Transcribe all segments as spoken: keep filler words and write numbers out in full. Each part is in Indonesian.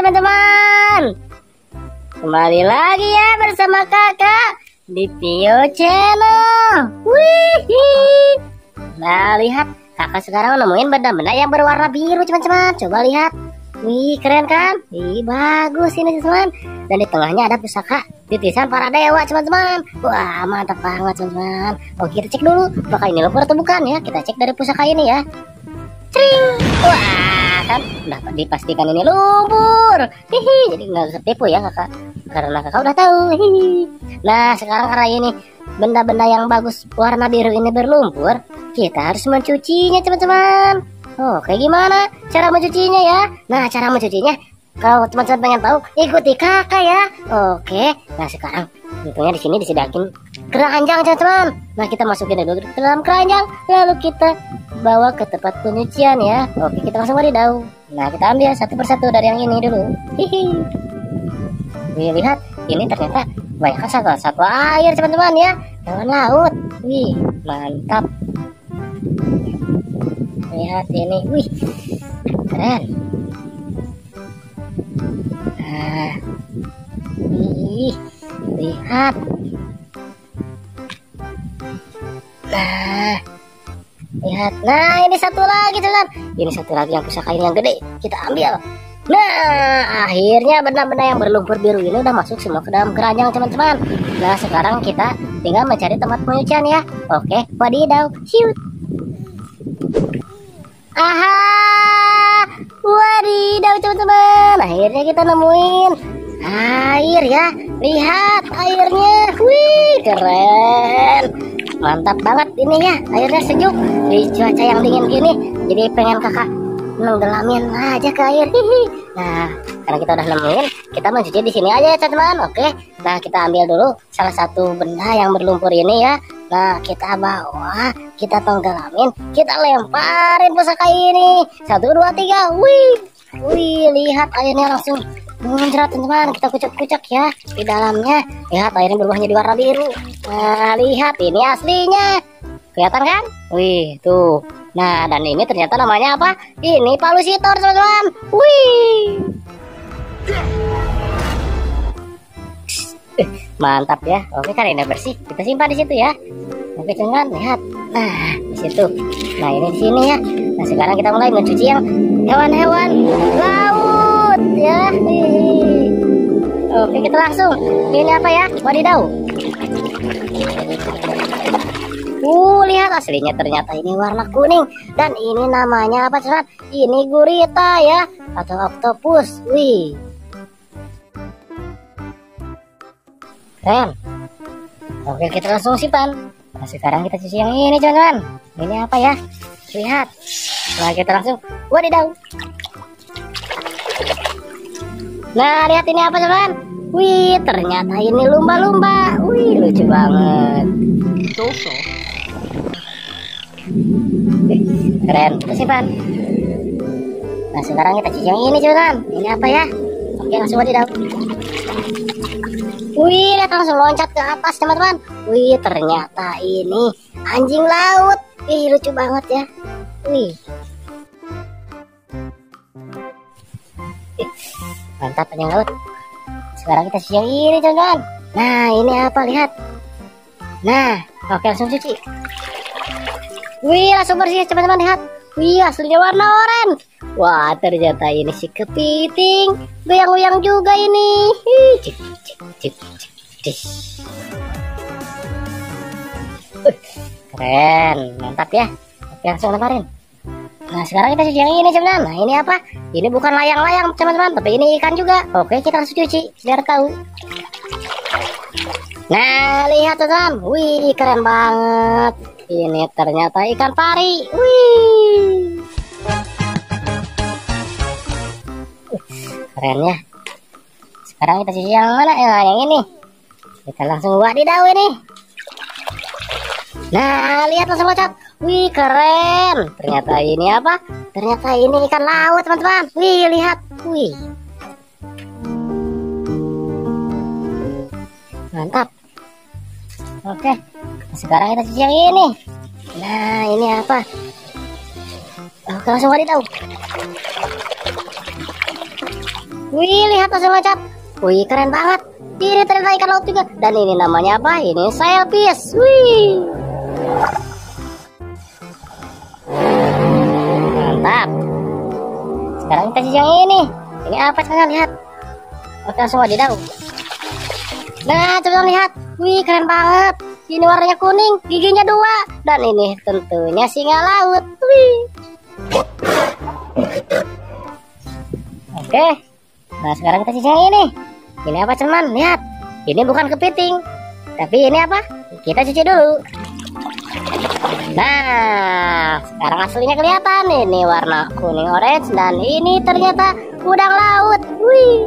teman-teman. Kembali lagi ya bersama kakak di Tio Channel. Wih. Nah, lihat kakak sekarang nemuin benda-benda yang berwarna biru teman-teman. Coba lihat. Wih, keren kan? Wih, bagus ini teman-teman. Dan di tengahnya ada pusaka titisan para dewa teman-teman. Wah, mantap banget teman-teman. Oke, kita cek dulu apakah ini lumpur atau bukan ya. Kita cek dari pusaka ini ya. Cring. Wah, kan udah dipastikan ini lumpur. Hihi, jadi nggak usah tipu ya kakak, karena kakak udah tahu. Hihi. Nah, sekarang karena ini benda-benda yang bagus warna biru ini berlumpur, kita harus mencucinya teman-teman. Oh, kayak gimana cara mencucinya ya? Nah, cara mencucinya kalau teman-teman pengen tahu, ikuti kakak ya. Oke, nah sekarang tentunya di sini disediakan keranjang teman-teman. Nah, kita masukin dulu ke dalam keranjang, lalu kita bawa ke tempat penyucian ya. Oke, kita langsung wadidaw. Nah, kita ambil satu persatu dari yang ini dulu. Hihi. Wih, lihat, ini ternyata banyak satwa-satwa air teman-teman ya, hewan laut. Wih, mantap. Lihat ini, wih, keren. Nah, wih, lihat. Nah, lihat. Nah, ini satu lagi teman. Ini satu lagi yang pusaka ini yang gede. Kita ambil. Nah, akhirnya benda-benda yang berlumpur biru ini udah masuk semua ke dalam keranjang teman-teman. Nah, sekarang kita tinggal mencari tempat penyucian ya. Oke, wadidaw. Shoot. Aha, wadidaw teman-teman. Akhirnya kita nemuin air ya. Lihat airnya. Wih, keren. Mantap banget ini ya. Airnya sejuk di cuaca yang dingin gini. Jadi pengen kakak nenggelamin aja ke air. Hihi. Nah, karena kita udah nemuin, kita mencuci di sini aja ya teman-teman. Oke. Nah, kita ambil dulu salah satu benda yang berlumpur ini ya. Nah, kita bawa, kita tenggelamin, kita lemparin pusaka ini. Satu, dua, tiga. Wih, wih, lihat airnya langsung muncrat teman-teman. Kita kucek-kucek ya di dalamnya. Lihat airnya berubah jadi warna biru. Nah, lihat ini aslinya. Kelihatan kan? Wih, tuh. Nah, dan ini ternyata namanya apa? Ini palusitor teman-teman. Wih. Mantap ya. Oke, kan ini bersih. Kita simpan di situ ya. Oke, teman, lihat. Nah, di situ. Nah, ini di sini ya. Nah, sekarang kita mulai mencuci yang hewan-hewan laut ya. Oke, kita langsung. Ini apa ya? Wadidaw. Uh, lihat aslinya ternyata ini warna kuning. Dan ini namanya apa, teman? Ini gurita ya, atau oktopus. Wih. Keren. Oke, kita langsung simpan. Nah, sekarang kita cuci yang ini teman-teman. Ini apa ya? Lihat. Nah, kita langsung wadidaw. Nah, lihat ini apa teman? Wih, ternyata ini lumba-lumba. Wih, lucu banget. So-so. Keren, kita simpan. Nah, sekarang kita cuci yang ini teman-teman. Ini apa ya? Oke, langsung wadidaw. Wih, lihat langsung loncat ke atas teman-teman. Wih, ternyata ini anjing laut. Wih, lucu banget ya. Wih. Mantap anjing laut. Sekarang kita cuci yang ini teman-teman. Nah, ini apa, lihat. Nah, oke, langsung cuci. Wih, langsung bersih teman-teman, lihat. Wih, aslinya warna oranye. Wah, ternyata ini si kepiting. Goyang-goyang juga ini. Hi, cik, cik, cik, cik, cik. Uh, keren, mantap ya. Oke, langsung lemparin. Nah, sekarang kita cuci yang ini teman-teman. Nah, ini apa? Ini bukan layang-layang teman-teman, tapi ini ikan juga. Oke, kita langsung cuci biar tahu. Nah, lihat teman-teman. Wih, keren banget. Ini ternyata ikan pari. Wih. Keren ya. Sekarang kita cuci yang mana? Ya, yang ini. Kita langsung wadidaw ini. Nah, lihat langsung loncat. Wih, keren. Ternyata ini apa? Ternyata ini ikan laut teman-teman. Wih, lihat. Wih. Mantap. Oke. Sekarang kita cuci yang ini. Nah, ini apa? Oke, langsung wadidaw. Wih, lihat langsung loncat. Wih, keren banget. Ini ternyata ikan laut juga. Dan ini namanya apa? Ini sailfish. Wih, mantap. Sekarang kita cicip yang ini. Ini apa sekarang, lihat. Oke, langsung wadidaw. Nah, coba lihat. Wih, keren banget. Ini warnanya kuning, giginya dua. Dan ini tentunya singa laut. Wih. Oke. Nah, sekarang kita cicip yang ini. Ini apa, teman? Lihat. Ini bukan kepiting. Tapi ini apa? Kita cuci dulu. Nah, sekarang aslinya kelihatan. Ini warna kuning orange dan ini ternyata udang laut. Wih.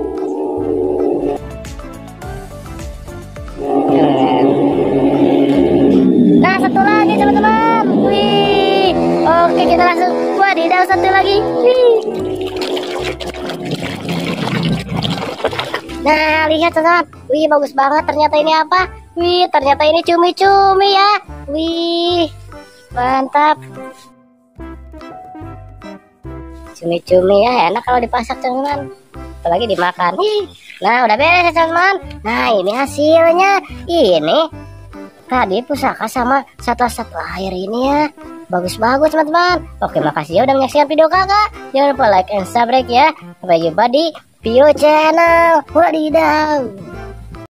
Nah, satu lagi teman-teman. Wih. Oke, kita langsung wadidaw satu lagi. Wih. Nah, lihat teman-teman. Wih, bagus banget. Ternyata ini apa? Wih, ternyata ini cumi-cumi ya. Wih, mantap. Cumi-cumi ya, enak kalau dipasak teman-teman. Apalagi dimakan. Wih. Nah, udah beres ya teman-teman. Nah, ini hasilnya. Ini tadi pusaka sama satwa-satwa air ini ya. Bagus-bagus teman-teman. Oke, makasih ya udah menyaksikan video kakak. Jangan lupa like and subscribe ya. Sampai jumpa di Pio Channel. Wadidaw.